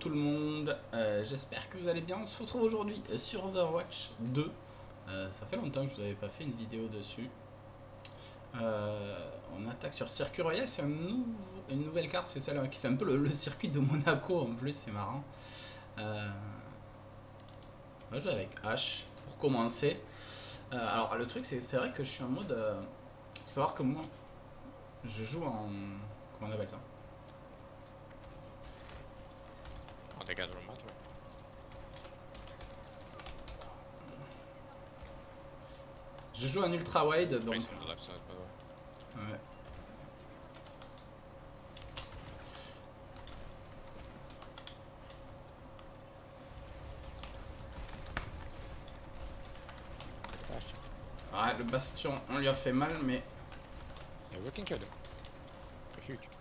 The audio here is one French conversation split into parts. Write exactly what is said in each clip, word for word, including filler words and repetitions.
tout le monde, euh, j'espère que vous allez bien. On se retrouve aujourd'hui sur Overwatch deux. Euh, ça fait longtemps que je vous avais pas fait une vidéo dessus. Euh, on attaque sur Circuit Royal, c'est un nouveau, une nouvelle carte, c'est celle qui fait un peu le, le circuit de Monaco en plus, c'est marrant. Euh, on va jouer avec H pour commencer. Euh, alors le truc c'est vrai que je suis en mode... Euh, faut savoir que moi, je joue en... Comment on appelle ça? En dégâts de remonte, ouais. Je joue en ultra wide donc. Face from the left side, by the way. Ouais. Ouais, le bastion, on lui a fait mal, mais. Yeah, we can kill them. They're huge.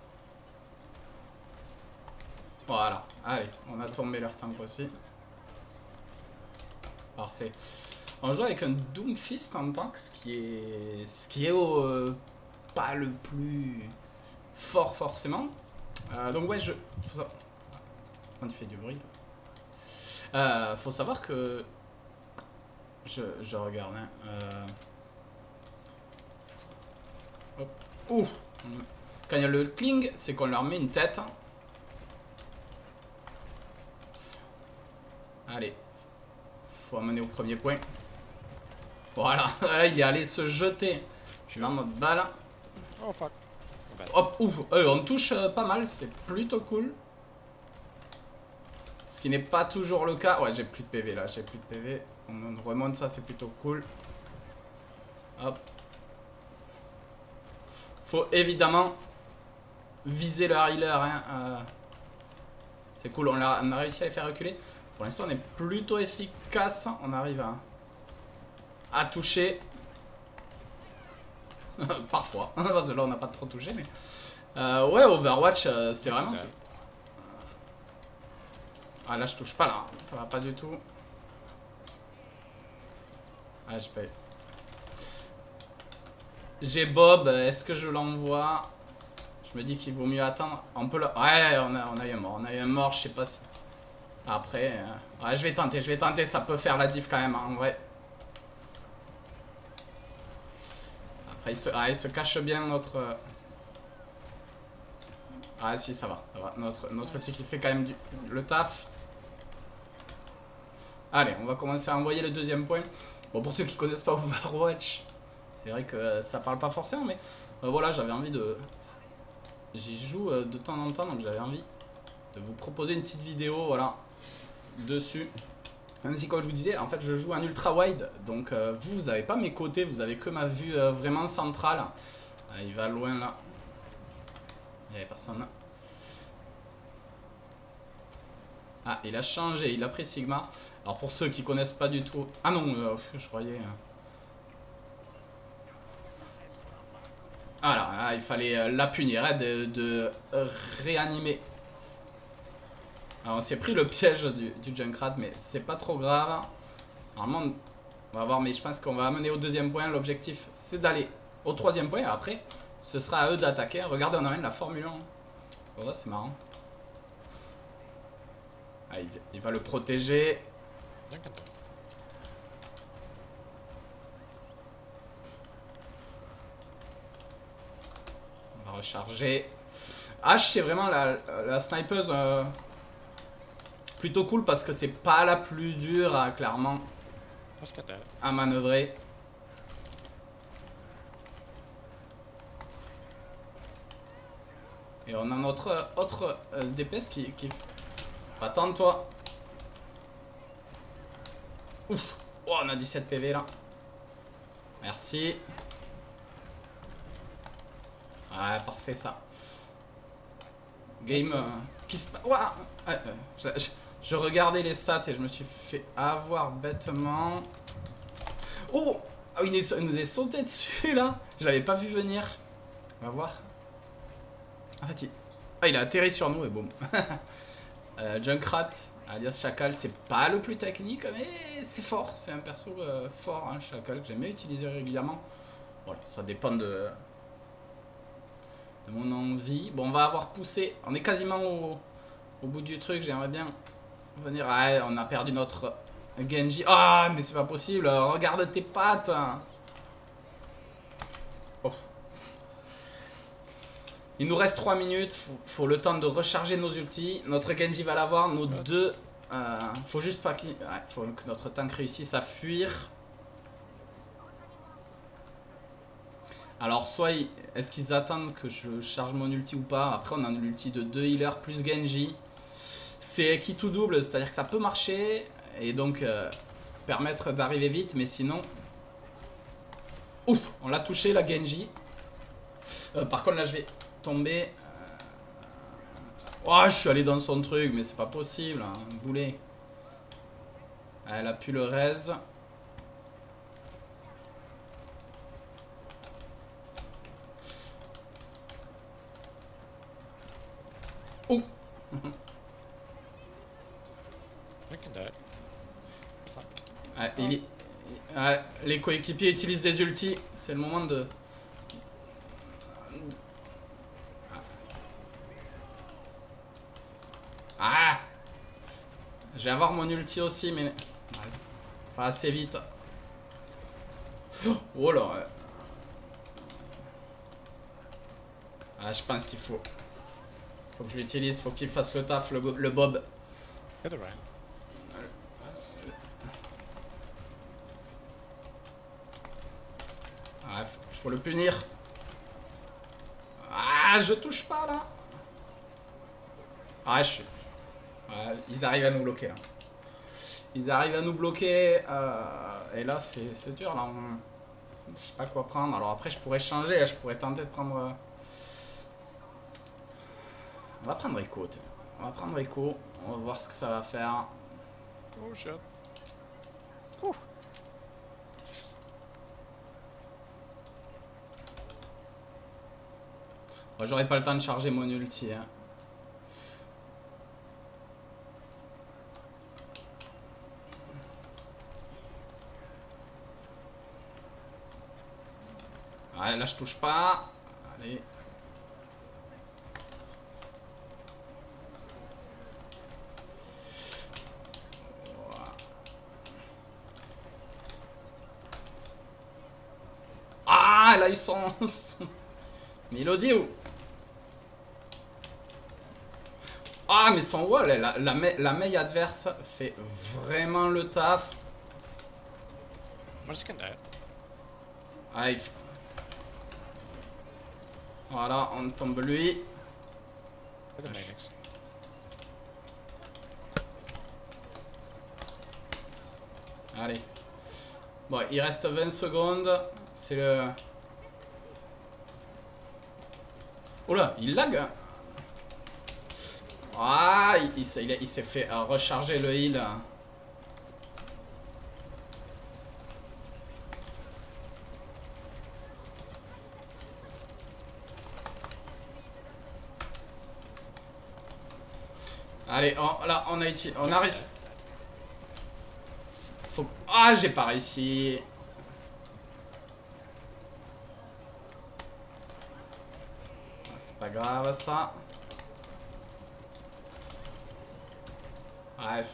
Voilà, allez, on a tombé leur tank aussi. Parfait. On joue avec un Doomfist en tank, ce qui est, ce qui est au, euh, pas le plus fort forcément. Euh, donc ouais, je... Faut ça... On fait du bruit. Euh, faut savoir que... Je, je regarde. Hein. Euh... Hop. Ouh. Quand il y a le cling, c'est qu'on leur met une tête. Allez. Faut amener au premier point. Voilà. Il est allé se jeter dans notre balle. Oh fuck. Hop, ouf. Euh, on touche euh, pas mal, c'est plutôt cool. Ce qui n'est pas toujours le cas. Ouais, j'ai plus de P V là, j'ai plus de P V. On remonte, ça c'est plutôt cool. Hop. Faut évidemment viser le healer. Hein. Euh, c'est cool, on a, on a réussi à les faire reculer. Pour l'instant, on est plutôt efficace. On arrive à, à toucher. Parfois. Parce que là, on n'a pas trop touché. Mais... Euh, ouais, Overwatch, euh, c'est vraiment... Ah, là, je touche pas, là. Ça va pas du tout. Ah, j'ai pas eu. J'ai Bob. Est-ce que je l'envoie? Je me dis qu'il vaut mieux attendre. On peut le... Ouais, on a, on a eu un mort. On a eu un mort, je sais pas si... Après... Euh... Ouais, je vais tenter. Je vais tenter. Ça peut faire la diff quand même, hein, en vrai. Après, il se, ah, il se cache bien notre... Ah si, ça va, ça va. Notre, notre petit qui fait quand même du, le taf. Allez, on va commencer à envoyer le deuxième point. Bon, pour ceux qui connaissent pas Overwatch, c'est vrai que euh, ça parle pas forcément, mais euh, voilà, j'avais envie de... J'y joue euh, de temps en temps, donc j'avais envie de vous proposer une petite vidéo, voilà, dessus. Même si, comme je vous disais, en fait, je joue en ultra wide, donc euh, vous, vous n'avez pas mes côtés, vous avez que ma vue euh, vraiment centrale. Ah, il va loin là. Il n'y avait personne là. Ah, il a changé, il a pris Sigma. Alors pour ceux qui connaissent pas du tout... Ah non, euh, je croyais... Euh... Voilà, là, il fallait euh, la punir, hein, de, de réanimer. Alors on s'est pris le piège du, du Junkrat, mais c'est pas trop grave. Normalement, on va voir, mais je pense qu'on va amener au deuxième point. L'objectif, c'est d'aller au troisième point. Après, ce sera à eux d'attaquer. Regardez, on amène la Formule un. Oh, c'est marrant. Ah, il, il va le protéger. On va recharger. H, c'est vraiment la, la snipeuse euh, plutôt cool parce que c'est pas la plus dure, à, clairement, à manœuvrer. Et on a notre autre euh, D P S qui... qui... Attends-toi. Ouf. Oh, on a dix-sept P V là. Merci. Ouais, parfait ça. Game euh, qui se... Ouah. Ouais, euh, je, je, je regardais les stats et je me suis fait avoir bêtement. Oh, oh il, est, il nous est sauté dessus là. Je l'avais pas vu venir. On va voir. En fait, il... Ah, il a atterri sur nous et boum. euh, Junkrat, alias Chacal, c'est pas le plus technique, mais c'est fort. C'est un perso euh, fort, hein, Chacal, que j'aime bien utiliser régulièrement. Voilà, ça dépend de... de mon envie. Bon, on va avoir poussé. On est quasiment au, au bout du truc. J'aimerais bien venir... Ah, on a perdu notre Genji. Ah, mais c'est pas possible. Regarde tes pattes. Oh. Il nous reste trois minutes. Faut, faut le temps de recharger nos ultis. Notre Genji va l'avoir. Nos ouais. deux... Euh, faut juste pas qu'il... Ouais, faut que notre tank réussisse à fuir. Alors, soit ils... est-ce qu'ils attendent que je charge mon ulti ou pas? Après, on a un ulti de deux healers plus Genji. C'est qui tout double, c'est-à-dire que ça peut marcher et donc euh, permettre d'arriver vite, mais sinon... Ouf, on l'a touché, la Genji. Euh, par contre, là, je vais tomber... Oh, je suis allé dans son truc, mais c'est pas possible, hein, boulet. Elle a pu le raise. Oh. Ouais, il, ouais, les coéquipiers utilisent des ultis, c'est le moment de... Ah, je vais avoir mon ulti aussi, mais pas assez vite. Oh là. Ah, je pense qu'il faut. Faut que je l'utilise, faut qu'il fasse le taf, le, le Bob. Ah, faut le punir. Ah, je touche pas là. Ah, je suis. Ouais, ils arrivent à nous bloquer. Hein. Ils arrivent à nous bloquer. Euh, et là, c'est dur. Là, on... je sais pas quoi prendre. Alors après, je pourrais changer. Je pourrais tenter de prendre. On va prendre Echo. On va prendre Echo. On va voir ce que ça va faire. Oh shit. Ouh. Bon, j'aurais pas le temps de charger mon ulti. Hein. Ouais, là je touche pas. Allez. Ah, là ils sont... Mélodie ou... Ah, mais son wall, la, la, la maille adverse fait vraiment le taf. Ah, il faut... Voilà, on tombe lui. Allez. Bon, il reste vingt secondes. C'est le... Oula, il lag. Ah, il, il, il, il s'est fait euh, recharger le heal. Allez, on, là, on a utilisé... On a réussi. Faut... Ah, j'ai pas réussi. C'est pas grave, ça. Bref.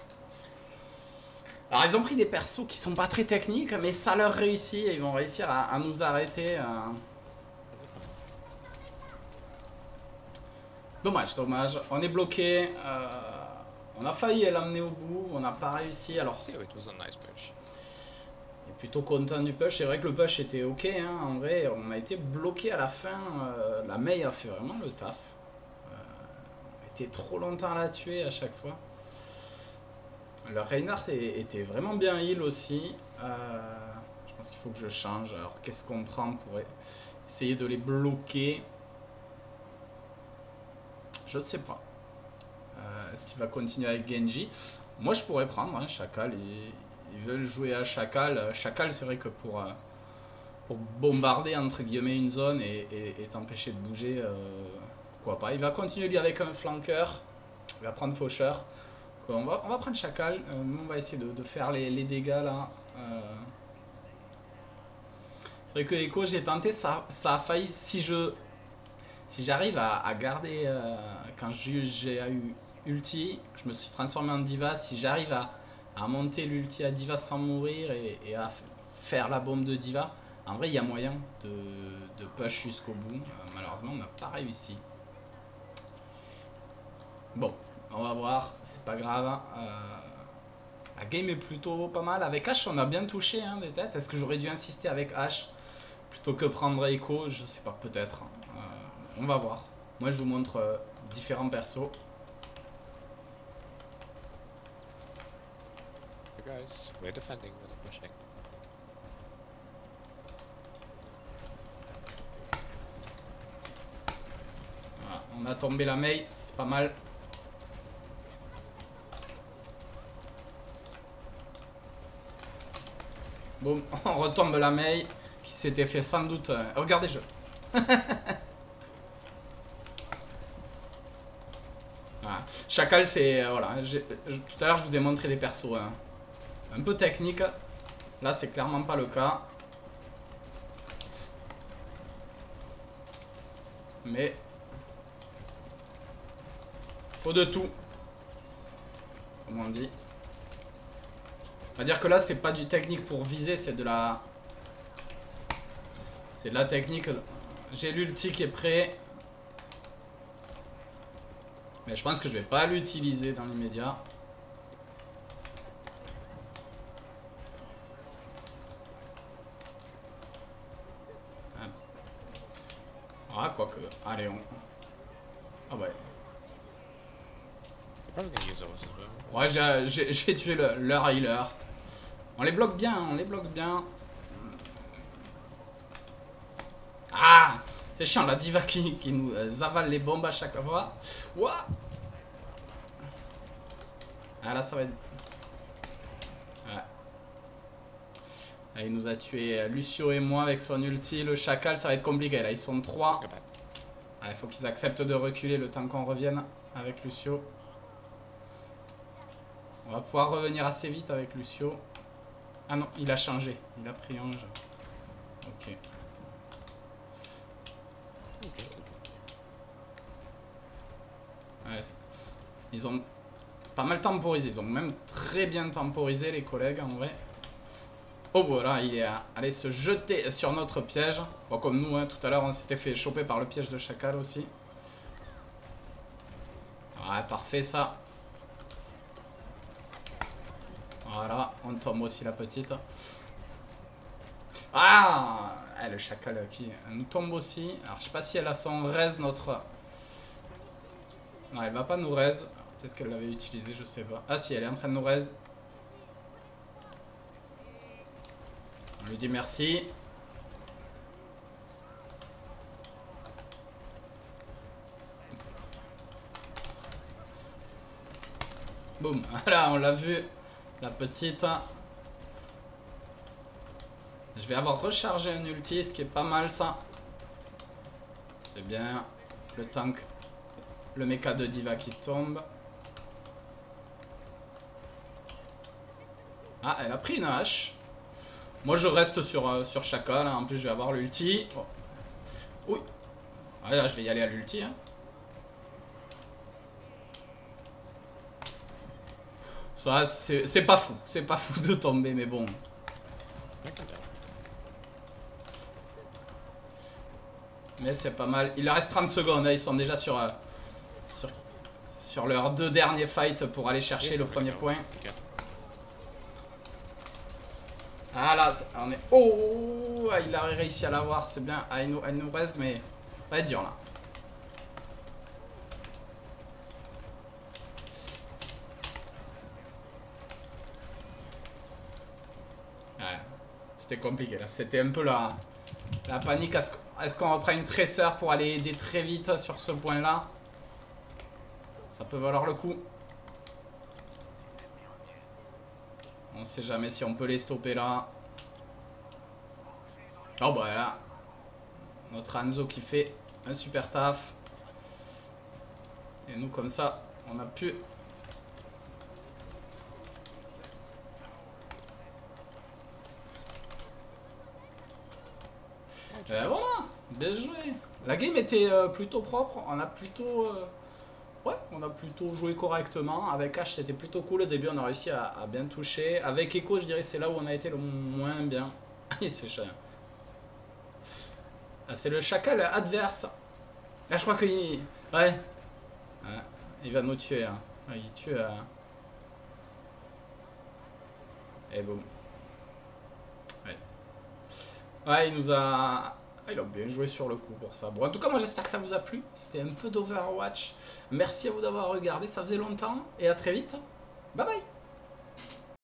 Alors, ils ont pris des persos qui sont pas très techniques, mais ça leur réussit. Et ils vont réussir à, à nous arrêter. Euh... Dommage, dommage. On est bloqué. Euh, on a failli l'amener au bout. On n'a pas réussi. Alors, il est plutôt content du push. C'est vrai que le push était ok. Hein. En vrai, on a été bloqué à la fin. Euh, la Mei a fait vraiment le taf. Euh, on était trop longtemps à la tuer à chaque fois. Le Reinhardt était vraiment bien heal aussi. Euh, je pense qu'il faut que je change. Alors, qu'est-ce qu'on prend pour essayer de les bloquer? Je ne sais pas. Euh, Est-ce qu'il va continuer avec Genji? Moi, je pourrais prendre hein, Chacal. Ils, ils veulent jouer à Chacal. Chacal, c'est vrai que pour, euh, pour bombarder entre guillemets une zone et, et, et t'empêcher de bouger, euh, pourquoi pas. Il va continuer lui avec un flanqueur. Il va prendre Faucheur. On va, on va prendre Chacal. Euh, nous, on va essayer de, de faire les, les dégâts là. Euh... C'est vrai que Echo, j'ai tenté. Ça, ça a failli. Si je... Si j'arrive à, à garder, euh, quand j'ai eu ulti, je me suis transformé en diva. Si j'arrive à, à monter l'ulti à diva sans mourir et, et à faire la bombe de diva, en vrai il y a moyen de, de push jusqu'au bout. Euh, malheureusement on n'a pas réussi. Bon, on va voir, c'est pas grave. Euh, la game est plutôt pas mal. Avec H on a bien touché hein, des têtes. Est-ce que j'aurais dû insister avec H plutôt que prendre Echo? Je sais pas, peut-être. Euh, on va voir. Moi je vous montre euh, différents persos. Hey guys, we're defending, we're not pushing. Voilà, on a tombé la Mei, c'est pas mal. Boum, on retombe la Mei qui s'était fait sans doute. Euh, regardez, je. Voilà. Chacal, c'est. Euh, voilà, je, tout à l'heure, je vous ai montré des persos hein, un peu techniques. Là, c'est clairement pas le cas. Mais. Faut de tout. Comme on dit. On va dire que là, c'est pas du technique pour viser, c'est de la. C'est de la technique. J'ai l'ulti qui est prêt. Mais je pense que je vais pas l'utiliser dans l'immédiat. Ah, quoique. Allez, on. Ah ouais. Ouais, j'ai tué le, leur healer. On les bloque bien, on les bloque bien. Ah, c'est chiant, la diva qui, qui nous avale les bombes à chaque fois. Ouah. Ah là, ça va être... Ouais. Là, il nous a tué Lucio et moi avec son ulti. Le chacal, ça va être compliqué. Là, ils sont trois. Il faut qu'ils acceptent de reculer le temps qu'on revienne avec Lucio. On va pouvoir revenir assez vite avec Lucio. Ah non, il a changé. Il a pris Ange. Ok. Ouais, ils ont pas mal temporisé. Ils ont même très bien temporisé les collègues en vrai. Oh voilà, il est allé se jeter sur notre piège. Bon, comme nous, hein, tout à l'heure, on s'était fait choper par le piège de chacal aussi. Ouais, parfait ça. Voilà, on tombe aussi la petite. Ah, le chacal qui nous tombe aussi. Alors, je sais pas si elle a son raise, notre... Non, elle va pas nous raise. Peut-être qu'elle l'avait utilisé, je sais pas. Ah si, elle est en train de nous raise. On lui dit merci. Boum, voilà, on l'a vu. La petite. Je vais avoir rechargé un ulti, ce qui est pas mal ça. C'est bien. Le tank. Le mecha de diva qui tombe. Ah, elle a pris une hache. Moi je reste sur, euh, sur chacal. Hein. En plus je vais avoir l'ulti. Oh. Oui. Ah, là je vais y aller à l'ulti. Hein. Ça c'est pas fou. C'est pas fou de tomber mais bon. Mais c'est pas mal. Il leur reste trente secondes. Hein. Ils sont déjà sur, euh, sur, sur leurs deux derniers fights pour aller chercher le premier point. Ah là, on est... Oh, il a réussi à l'avoir, c'est bien. Ah, elle nous, elle nous reste, mais... Ça va être dur, là. Ouais, c'était compliqué, là. C'était un peu la, la panique. Est-ce qu'on reprend une tresseur pour aller aider très vite sur ce point-là? Ça peut valoir le coup. On sait jamais si on peut les stopper là. Oh bah là. Notre Hanzo qui fait un super taf. Et nous comme ça, on a pu... Euh, voilà, bien joué. La game était euh, plutôt propre. On a plutôt... Euh... Ouais, On a plutôt joué correctement. Avec H, c'était plutôt cool. Au début, on a réussi à, à bien toucher. Avec Echo, je dirais c'est là où on a été le moins bien. Il se fait chier. Ah, c'est le chacal adverse. Là, je crois qu'il... Ouais. Ouais. Il va nous tuer. Hein. Il tue... Euh... Et boum. Ouais. Ouais, il nous a... Ah, il a bien joué sur le coup pour ça. Bon, en tout cas, moi, j'espère que ça vous a plu. C'était un peu d'Overwatch. Merci à vous d'avoir regardé. Ça faisait longtemps. Et à très vite. Bye bye.